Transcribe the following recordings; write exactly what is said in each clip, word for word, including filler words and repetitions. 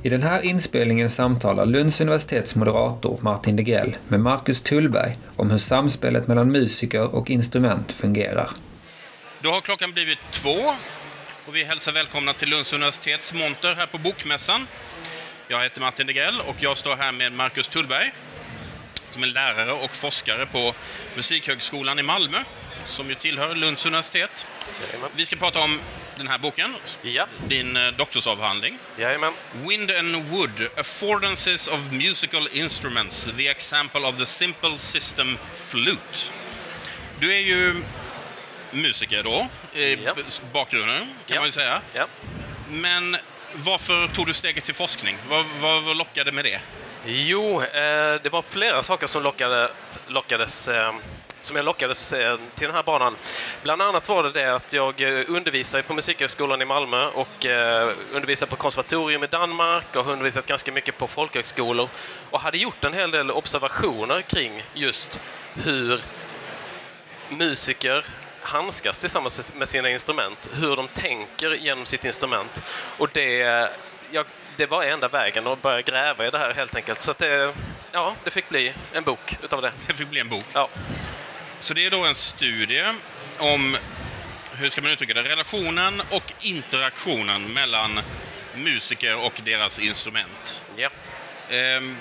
I den här inspelningen samtalar Lunds universitets moderator Martin Degrell med Marcus Tullberg om hur samspelet mellan musiker och instrument fungerar. Då har klockan blivit två och vi hälsar välkomna till Lunds universitets monter här på Bokmässan. Jag heter Martin Degrell och jag står här med Marcus Tullberg som är lärare och forskare på Musikhögskolan i Malmö som ju tillhör Lunds universitet. Jajamän. Vi ska prata om den här boken, Ja. din eh, doktorsavhandling. Jajamän. Wind and Wood, Affordances of Musical Instruments, the example of the simple system flute. Du är ju musiker då, i Ja. bakgrunden kan Ja. man ju säga. Ja. Men varför tog du steget till forskning? Vad, vad, vad lockade med det? Jo, eh, det var flera saker som lockade, lockades, eh, som jag lockades eh, till den här banan. Bland annat var det det att jag eh, undervisade på Musikhögskolan i Malmö och eh, undervisade på konservatorium i Danmark och har undervisat ganska mycket på folkhögskolor och hade gjort en hel del observationer kring just hur musiker handskas tillsammans med sina instrument, hur de tänker genom sitt instrument. Och det, jag, det var enda vägen att börja gräva i det här helt enkelt. Så att det, ja, det fick bli en bok utav det. Det fick bli en bok. Ja. Så det är då en studie om, hur ska man uttrycka det, relationen och interaktionen mellan musiker och deras instrument. Ja. Ehm,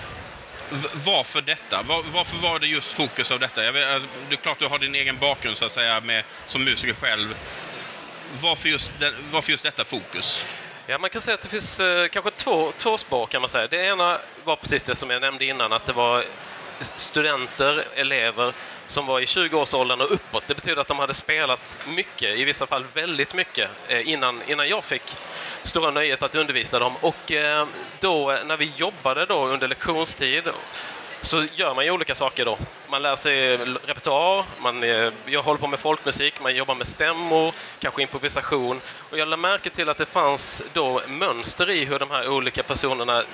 v- varför detta? Var, varför var det just fokus av detta? Jag vet, det är klart du har din egen bakgrund så att säga med, som musiker själv. Varför just, den, varför just detta fokus? Ja, man kan säga att det finns eh, kanske två, två spår kan man säga. Det ena var precis det som jag nämnde innan, att det var studenter, elever som var i tjugo-årsåldern och uppåt. Det betyder att de hade spelat mycket, i vissa fall väldigt mycket, eh, innan, innan jag fick stora nöjet att undervisa dem. Och eh, då, när vi jobbade då under lektionstid, så gör man ju olika saker då. Man lär sig repertoar, man, jag håller på med folkmusik, man jobbar med stämmor, kanske improvisation. Och jag lade märke till att det fanns då mönster i hur de här olika personerna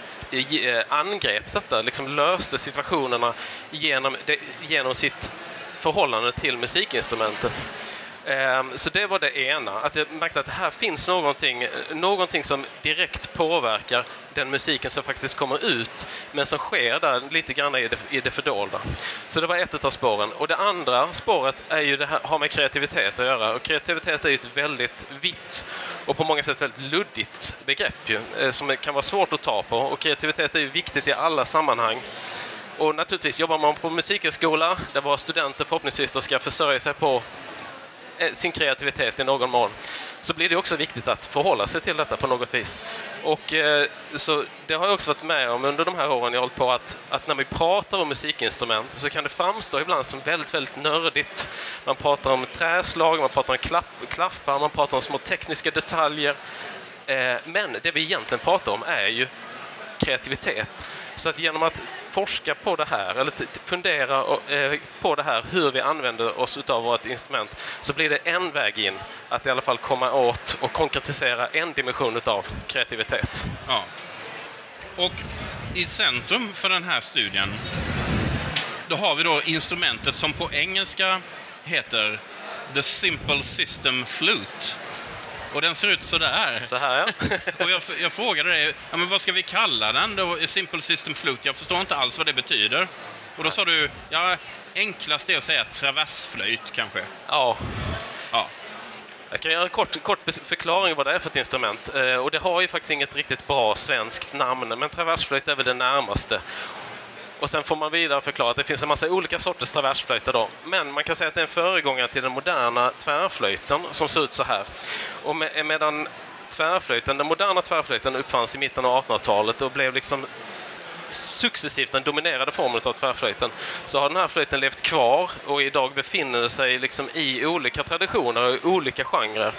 angrep detta, liksom löste situationerna genom, genom sitt förhållande till musikinstrumentet. Så det var det ena, att jag märkte att det här finns någonting, någonting som direkt påverkar den musiken som faktiskt kommer ut, men som sker där lite grann i det, i det fördolda. Så det var ett av spåren. Och det andra spåret är ju det här, har med kreativitet att göra. Och kreativitet är ju ett väldigt vitt och på många sätt väldigt luddigt begrepp ju, som kan vara svårt att ta på. Och kreativitet är ju viktigt i alla sammanhang. Och naturligtvis jobbar man på musikhögskola där våra studenter förhoppningsvis då ska försörja sig på sin kreativitet i någon mån, så blir det också viktigt att förhålla sig till detta på något vis. Och eh, så det har jag också varit med om under de här åren jag har hållit på att, att när vi pratar om musikinstrument så kan det framstå ibland som väldigt, väldigt nördigt. Man pratar om träslag, man pratar om klapp, klaffar, man pratar om små tekniska detaljer. Eh, men det vi egentligen pratar om är ju kreativitet. Så att genom att forska på det här, eller fundera på det här, hur vi använder oss av vårt instrument, så blir det en väg in att i alla fall komma åt och konkretisera en dimension av kreativitet. Ja. Och i centrum för den här studien, då har vi då instrumentet som på engelska heter The Simple System Flute. Och den ser ut så där. Så här, ja. Och jag, jag frågade dig, ja, men vad ska vi kalla den då? Simple System Flute. Jag förstår inte alls vad det betyder. Och då sa du, ja, enklast är att säga traversflöjt kanske. Ja. Ja. Jag kan göra en kort, kort förklaring vad det är för ett instrument. Eh, och det har ju faktiskt inget riktigt bra svenskt namn, men traversflöjt är väl det närmaste. Och sen får man vidare förklara att det finns en massa olika sorters traversflöjter då. Men man kan säga att det är en föregångare till den moderna tvärflöjten som ser ut så här. Och med, medan tvärflöjten, den moderna tvärflöjten uppfanns i mitten av artonhundratalet och blev liksom successivt den dominerade formen av tvärflöjten, så har den här flöjten levt kvar och idag befinner det sig liksom i olika traditioner och olika genrer.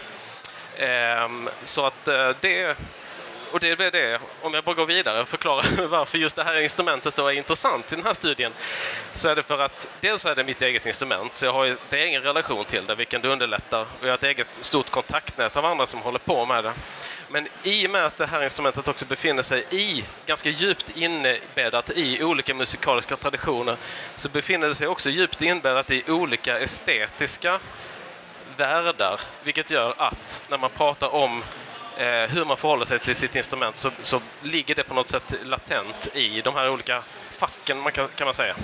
Ehm, så att det... Och det är det, om jag bara går vidare och förklarar varför just det här instrumentet då är intressant i den här studien, så är det för att dels är det mitt eget instrument, så jag har det är ingen relation till det, vilken det underlättar, och jag har ett eget stort kontaktnät av andra som håller på med det. Men i och med att det här instrumentet också befinner sig i, ganska djupt inbäddat i olika musikaliska traditioner, så befinner det sig också djupt inbäddat i olika estetiska världar, vilket gör att när man pratar om eh, hur man förhåller sig till sitt instrument, så, så ligger det på något sätt latent i de här olika facken, man kan, kan man säga.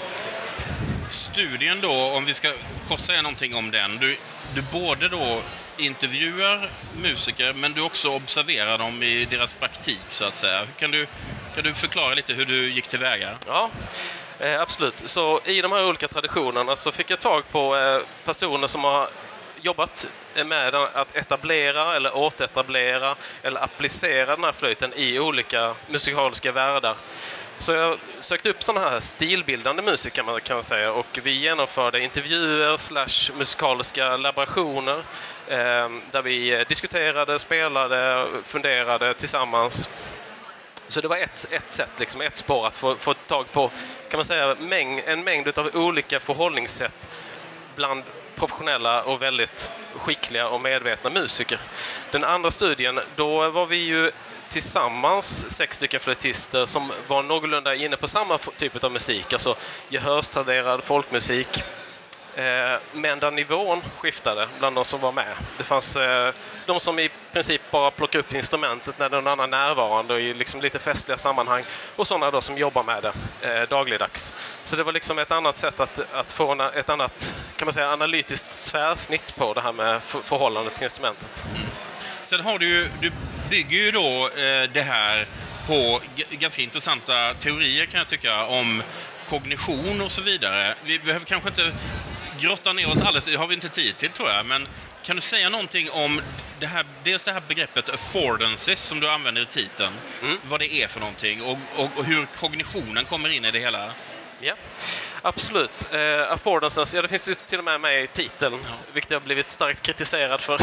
Studien då, om vi ska kort säga någonting om den. Du, du både då intervjuar musiker, men du också observerar dem i deras praktik, så att säga. Kan du, kan du förklara lite hur du gick tillväga? Ja, eh, absolut. Så i de här olika traditionerna så fick jag tag på eh, personer som har jobbat med att etablera eller återetablera eller applicera den här flöjten i olika musikaliska världar. Så jag sökte upp sådana här stilbildande musiker, man kan säga, och vi genomförde intervjuer slash musikaliska laborationer eh, där vi diskuterade, spelade, funderade tillsammans. Så det var ett, ett sätt, liksom, ett spår att få, få tag på, kan man säga, mäng, en mängd av olika förhållningssätt bland professionella och väldigt skickliga och medvetna musiker. Den andra studien, då var vi ju tillsammans sex stycken flöjtister som var någorlunda inne på samma typ av musik, alltså gehörstraderad folkmusik. Eh, men där nivån skiftade bland de som var med. Det fanns eh, de som i princip bara plockar upp instrumentet när någon annan är närvarande i liksom lite festliga sammanhang, och sådana då som jobbar med det eh, dagligdags. Så det var liksom ett annat sätt att, att få en, ett annat, kan man säga, analytiskt tvärsnitt på det här med för, förhållandet till instrumentet. Mm. Sen har du ju, du bygger ju då eh, det här på g- ganska intressanta teorier, kan jag tycka, om kognition och så vidare. Vi behöver kanske inte grotta ner oss alldeles, det har vi inte tid till, tror jag, men kan du säga någonting om det här, dels det här begreppet affordances som du använder i titeln, mm. vad det är för någonting och, och, och hur kognitionen kommer in i det hela? Ja, absolut. Eh, affordances, ja, det finns ju till och med med i titeln, ja. Vilket jag har blivit starkt kritiserad för.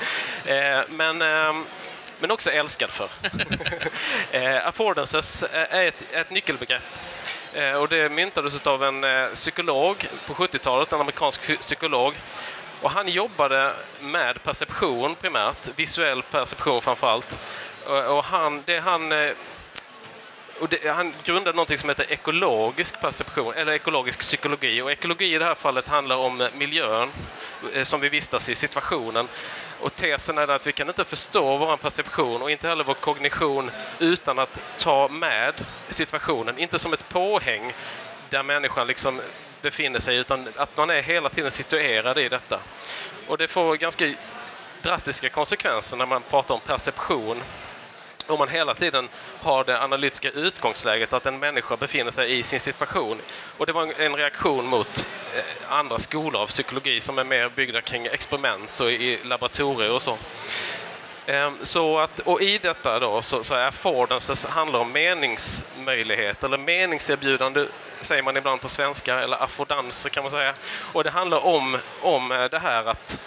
eh, men... Eh, men också älskad för. eh, affordances är ett, ett nyckelbegrepp. Eh, och det myntades av en eh, psykolog på sjuttiotalet, en amerikansk psykolog. Och han jobbade med perception primärt, visuell perception framförallt. Och, och han, det han... Eh, Och det, han grundade något som heter ekologisk perception, eller ekologisk psykologi. Och ekologi i det här fallet handlar om miljön eh, som vi vistas i, situationen. Och tesen är att vi kan inte förstå vår perception och inte heller vår kognition utan att ta med situationen. Inte som ett påhäng där människan liksom befinner sig, utan att man är hela tiden situerad i detta. Och det får ganska drastiska konsekvenser när man pratar om perception. Om man hela tiden har det analytiska utgångsläget att en människa befinner sig i sin situation. Och det var en reaktion mot eh, andra skolor av psykologi som är mer byggda kring experiment och i laboratorier och så. Eh, så att, och i detta då så, så är affordances handlar om meningsmöjlighet eller meningserbjudande, säger man ibland på svenska, eller affordanser kan man säga. Och det handlar om, om det här att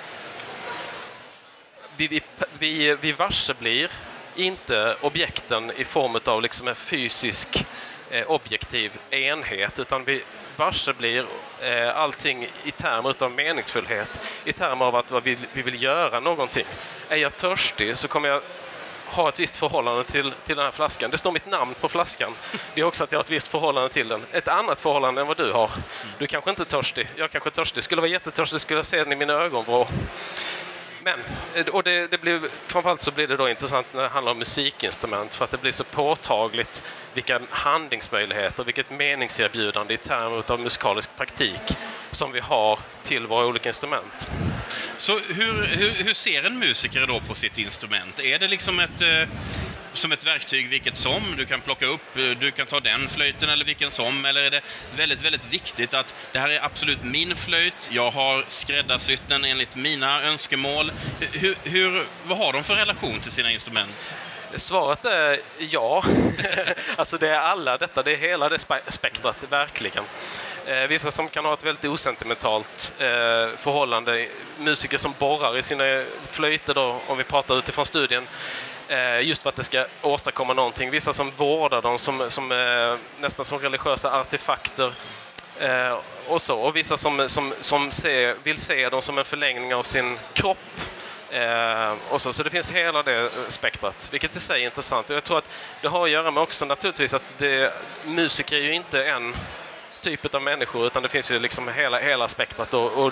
vi, vi, vi, vi varse blir inte objekten i form av liksom en fysisk eh, objektiv enhet, utan vi varse blir eh, allting i termer av meningsfullhet, i termer av att vad vi, vi vill göra någonting. Är jag törstig så kommer jag ha ett visst förhållande till, till den här flaskan. Det står mitt namn på flaskan. Det är också att jag har ett visst förhållande till den. Ett annat förhållande än vad du har. Du kanske inte är törstig. Jag kanske är törstig. Skulle jag vara jättetörstig skulle jag se den i mina ögonvrå. Men, och det, det blir, framförallt så blir det då intressant när det handlar om musikinstrument, för att det blir så påtagligt vilka handlingsmöjligheter, vilket meningserbjudande i termer av musikalisk praktik som vi har till våra olika instrument. Så hur, hur, hur ser en musiker då på sitt instrument? Är det liksom ett, eh, som ett verktyg vilket som? Du kan plocka upp, du kan ta den flöjten eller vilken som, eller är det väldigt, väldigt viktigt att det här är absolut min flöjt, jag har skräddarsytt den enligt mina önskemål. Hur, hur, vad har de för relation till sina instrument? Svaret är ja. Alltså det är alla detta, det är hela det spektrat, verkligen. Eh, vissa som kan ha ett väldigt osentimentalt eh, förhållande, musiker som borrar i sina flöjter då, om vi pratar utifrån studien, eh, just för att det ska åstadkomma någonting. Vissa som vårdar dem som, som eh, nästan som religiösa artefakter eh, och så. Och vissa som, som, som ser, vill se dem som en förlängning av sin kropp. Eh, och så. så det finns hela det spektrat, vilket i sig är intressant. Och jag tror att det har att göra med också naturligtvis att det, musiker är ju inte en typ av människor, utan det finns ju liksom hela, hela spektrat. Och, och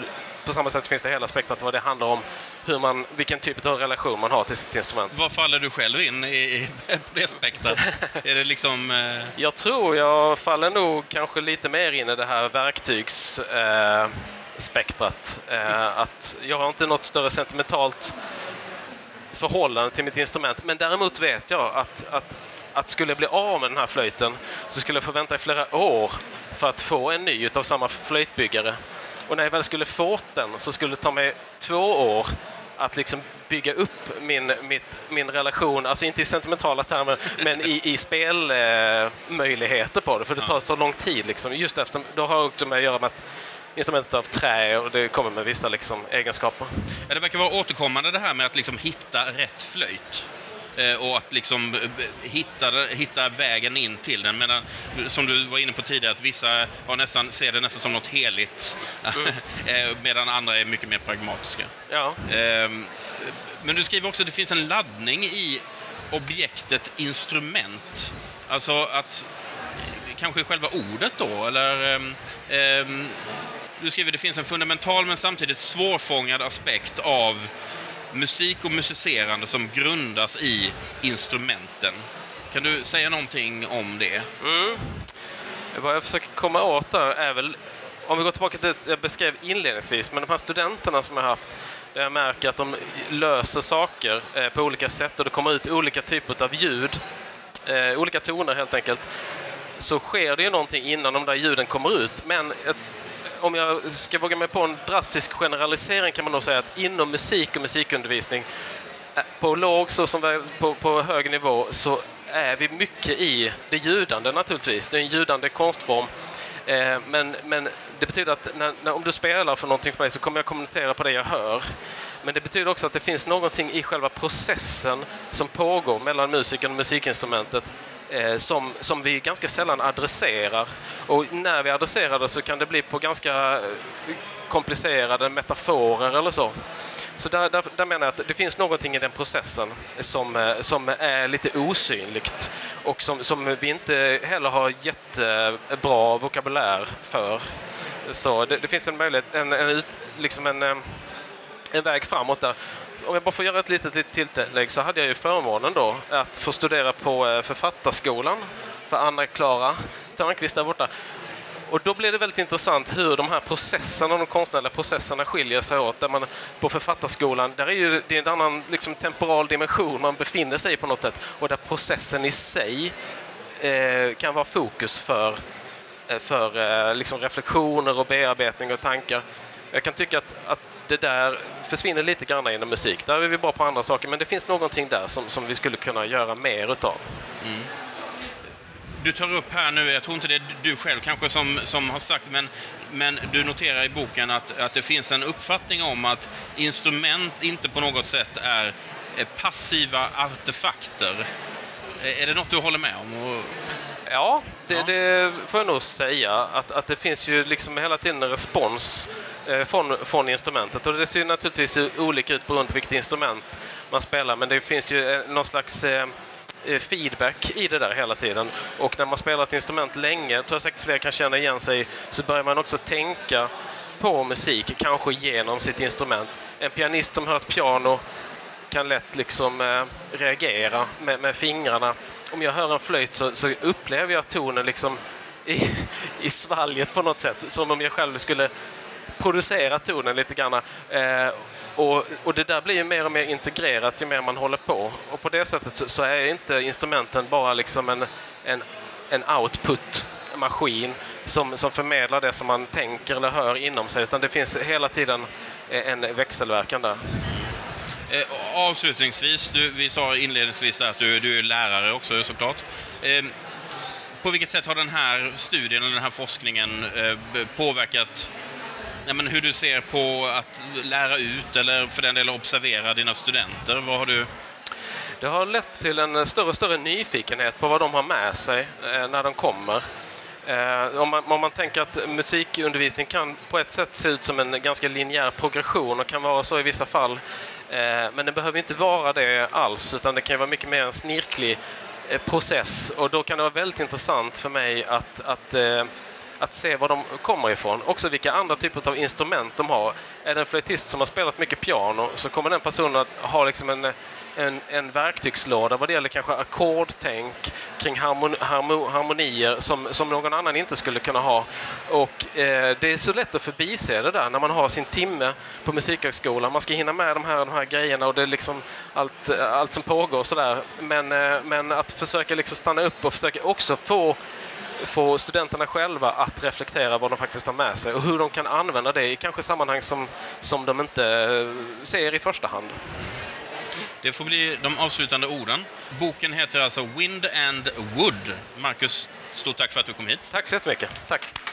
på samma sätt finns det hela spektrat vad det handlar om, hur man, vilken typ av relation man har till sitt instrument. Vad faller du själv in i, på det spektrat? Är det liksom... Eh... Jag tror jag faller nog kanske lite mer in i det här verktygs... Eh, spektrat. Eh, att jag har inte något större sentimentalt förhållande till mitt instrument, men däremot vet jag att, att, att skulle jag bli av med den här flöjten så skulle jag få vänta i flera år för att få en ny utav samma flöjtbyggare. Och när jag väl skulle få den så skulle det ta mig två år att liksom bygga upp min, mitt, min relation, alltså inte i sentimentala termer, men i, i spelmöjligheter eh, på det, för det tar så lång tid. Liksom. Just efter, då har det med att göra med att instrumentet av trä och det kommer med vissa liksom, egenskaper. Ja, det verkar vara återkommande det här med att liksom hitta rätt flöjt eh, och att liksom hitta, hitta vägen in till den. Medan, som du var inne på tidigare, att vissa har nästan, ser det nästan som något heligt mm. medan andra är mycket mer pragmatiska. Ja. Eh, men du skriver också att det finns en laddning i objektet instrument. Alltså att kanske själva ordet då, eller... Eh, Du skriver att det finns en fundamental men samtidigt svårfångad aspekt av musik och musicerande som grundas i instrumenten. Kan du säga någonting om det? Mm. Vad jag försöker komma åt där är väl, om vi går tillbaka till det jag beskrev inledningsvis, men de här studenterna som jag har haft, där jag märker att de löser saker eh, på olika sätt och det kommer ut olika typer av ljud, eh, olika toner helt enkelt, så sker det ju någonting innan de där ljuden kommer ut. Men ett, om jag ska våga mig på en drastisk generalisering kan man nog säga att inom musik och musikundervisning på låg så som på, på hög nivå så är vi mycket i det ljudande naturligtvis. Det är en ljudande konstform. Eh, men, men det betyder att när, när, om du spelar för någonting för mig så kommer jag kommentera på det jag hör. Men det betyder också att det finns någonting i själva processen som pågår mellan musiken och musikinstrumentet eh, som, som vi ganska sällan adresserar. Och när vi adresserar det så kan det bli på ganska komplicerade metaforer eller så. Så där, där, där menar jag att det finns någonting i den processen som, som är lite osynligt och som, som vi inte heller har jättebra vokabulär för. Så det, det finns en möjlighet, en, en, liksom en, en väg framåt där. Om jag bara får göra ett litet, litet tilllägg så hade jag ju förmånen då att få studera på Författarskolan för Anna-Klara Törnqvist där borta. Och då blev det väldigt intressant hur de här processerna, de konstnärliga processerna skiljer sig åt. Där man på Författarskolan, där är ju det är en annan liksom, temporal dimension man befinner sig i på något sätt. Och där processen i sig eh, kan vara fokus för, för eh, liksom reflektioner och bearbetning och tankar. Jag kan tycka att, att det där försvinner lite grann inom musik. Där är vi bara på andra saker, men det finns någonting där som, som vi skulle kunna göra mer utav. Mm. Du tar upp här nu, jag tror inte det är du själv kanske som, som har sagt, men, men du noterar i boken att, att det finns en uppfattning om att instrument inte på något sätt är passiva artefakter. Är det något du håller med om? Och... Ja, det, ja, det får jag nog säga. Att, att det finns ju liksom hela tiden en respons eh, från, från instrumentet. Och det ser ju naturligtvis olika ut beroende på vilket instrument man spelar. Men det finns ju eh, någon slags... Eh, feedback i det där hela tiden. Och när man spelar ett instrument länge, tror jag säkert fler kan känna igen sig, så börjar man också tänka på musik, kanske genom sitt instrument. En pianist som hör ett piano kan lätt liksom eh, reagera med, med fingrarna. Om jag hör en flöjt så, så upplever jag tonen liksom i, i svalget på något sätt, som om jag själv skulle producera tonen lite grann. Eh, Och, och det där blir ju mer och mer integrerat ju mer man håller på. Och på det sättet så, så är inte instrumenten bara liksom en, en, en output-maskin som, som förmedlar det som man tänker eller hör inom sig. Utan det finns hela tiden en växelverkan där. Eh, avslutningsvis, du, vi sa inledningsvis att du, du är lärare också såklart. Eh, på vilket sätt har den här studien och den här forskningen eh, påverkat Ja, men hur du ser på att lära ut eller för den delen observera dina studenter? Vad har du... Det har lett till en större och större nyfikenhet på vad de har med sig eh, när de kommer. Eh, om, man, om man tänker att musikundervisning kan på ett sätt se ut som en ganska linjär progression och kan vara så i vissa fall. Eh, men det behöver inte vara det alls, utan det kan vara mycket mer en snirklig eh, process. Och då kan det vara väldigt intressant för mig att... att eh, att se var de kommer ifrån. Också vilka andra typer av instrument de har. Är det en flöjtist som har spelat mycket piano så kommer den personen att ha liksom en, en, en verktygslåda vad det gäller kanske ackordtänk kring harmon, harmo, harmonier som, som någon annan inte skulle kunna ha. Och eh, det är så lätt att förbise det där när man har sin timme på musikhögskolan. Man ska hinna med de här, de här grejerna och det är liksom allt, allt som pågår sådär. Men, eh, men att försöka liksom stanna upp och försöka också få få studenterna själva att reflektera vad de faktiskt har med sig och hur de kan använda det i kanske sammanhang som, som de inte ser i första hand. Det får bli de avslutande orden. Boken heter alltså Wind and Wood. Marcus, stort tack för att du kom hit. Tack så jättemycket. Tack.